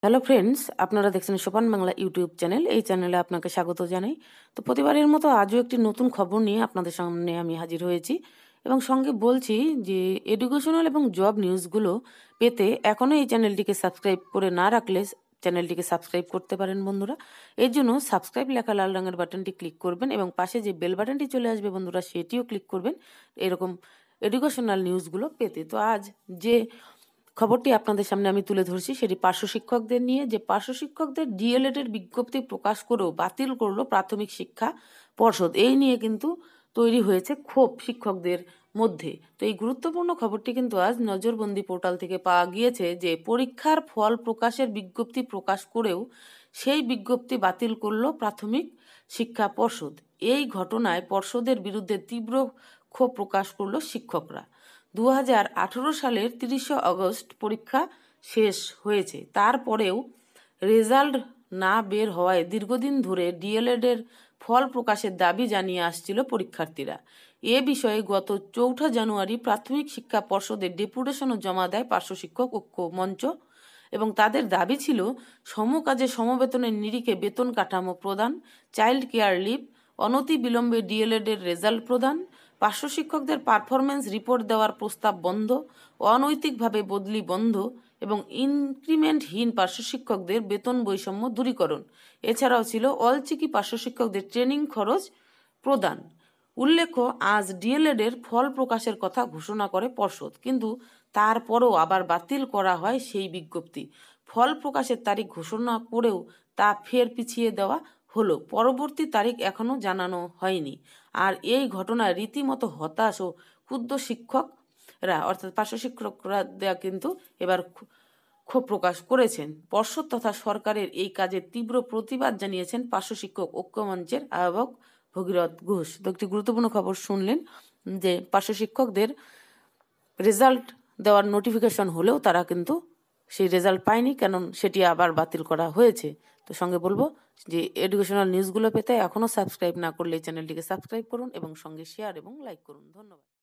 Hello friends, আপনারা দেখছেন সোপান বাংলা ইউটিউব চ্যানেল। এই চ্যানেলে আপনাকে স্বাগত জানাই। তো প্রতিবারের মতো আজও একটি নতুন খবর নিয়ে আপনাদের সামনে আমি হাজির হয়েছি এবং সঙ্গে বলছি যে এডুকেশনাল এবং জব নিউজগুলো পেতে এখনও এই চ্যানেলটিকে সাবস্ক্রাইব করে না রাখলে চ্যানেলটিকে সাবস্ক্রাইব করতে পারেন বন্ধুরা। এর জন্য সাবস্ক্রাইব লেখা লাল রঙের বাটনটি ক্লিক করবেন এবং পাশে যে বেল বাটনটি চলে আসবে বন্ধুরা, সেটিও ক্লিক করবেন এরকম এডুকেশনাল নিউজগুলো পেতে। তো আজ যে খবরটি আপনাদের সামনে আমি তুলে ধরছি সেটি পার্শ্ব শিক্ষকদের নিয়ে, যে পার্শ্ব শিক্ষকদের ডিএলএড এর বিজ্ঞপ্তি প্রকাশ করেও বাতিল করলো প্রাথমিক শিক্ষা পর্ষদ। এই নিয়ে কিন্তু তৈরি হয়েছে ক্ষোভ শিক্ষকদের মধ্যে। তো এই গুরুত্বপূর্ণ খবরটি কিন্তু আজ নজরবন্দি পোর্টাল থেকে পাওয়া গিয়েছে যে পরীক্ষার ফল প্রকাশের বিজ্ঞপ্তি প্রকাশ করেও সেই বিজ্ঞপ্তি বাতিল করলো প্রাথমিক শিক্ষা পর্ষদ। এই ঘটনায় পর্ষদের বিরুদ্ধে তীব্র ক্ষোভ প্রকাশ করলো শিক্ষকরা। 2018 সালের 30 আগস্ট পরীক্ষা শেষ হয়েছে, তারপরেও রেজাল্ট না বের হওয়ায় দীর্ঘদিন ধরে ডিএলএড এর ফল প্রকাশের দাবি জানিয়ে আসছিল পরীক্ষার্থীরা। এ বিষয়ে গত 4 জানুয়ারি প্রাথমিক শিক্ষা পর্ষদের ডেপুটেশনও জমা দেয় পার্শ্ব শিক্ষক ঐক্য মঞ্চ এবং তাদের দাবি ছিল সমকাজে সমবেতনের নিরিখে বেতন কাঠামো প্রদান, চাইল্ড কেয়ার লিভ, অনতি বিলম্বে ডিএলএড এর রেজাল্ট প্রদান, পার্শ্ব শিক্ষকদের পারফরমেন্স রিপোর্ট দেওয়ার প্রস্তাব বন্ধ, অনৈতিকভাবে বদলি বন্ধ এবং ইনক্রিমেন্টহীন পার্শ্ব শিক্ষকদের বেতন বৈষম্য দূরীকরণ। এছাড়াও ছিল অলচিকি পার্শ্ব শিক্ষকদের ট্রেনিং খরচ প্রদান। উল্লেখ্য, আজ ডিএলএড এর ফল প্রকাশের কথা ঘোষণা করে পর্ষদ, কিন্তু তারপরও আবার বাতিল করা হয় সেই বিজ্ঞপ্তি। ফল প্রকাশের তারিখ ঘোষণা করেও তা ফের পিছিয়ে দেওয়া হলো, পরবর্তী তারিখ এখনো জানানো হয়নি। আর এই ঘটনায় রীতিমতো হতাশ ও ক্ষুব্ধ শিক্ষকরা, অর্থাৎ পার্শ্ব শিক্ষকরা কিন্তু এবার ক্ষোভ প্রকাশ করেছেন। পর্ষদ তথা সরকারের এই কাজের তীব্র প্রতিবাদ জানিয়েছেন পার্শ্ব শিক্ষক ঐক্য মঞ্চের আহ্বায়ক ভগীরথ ঘোষ। তো একটি গুরুত্বপূর্ণ খবর শুনলেন যে পার্শ্ব শিক্ষকদের রেজাল্ট দেওয়ার নোটিফিকেশন হলেও তারা কিন্তু সেই রেজাল্ট পায়নি, কারণ সেটি আবার বাতিল করা হয়েছে। তো সঙ্গে বলবো যে এডুকেশনাল নিউজগুলো পেতে এখনও সাবস্ক্রাইব না করলে এই চ্যানেলটিকে সাবস্ক্রাইব করুন এবং সঙ্গে শেয়ার এবং লাইক করুন। ধন্যবাদ।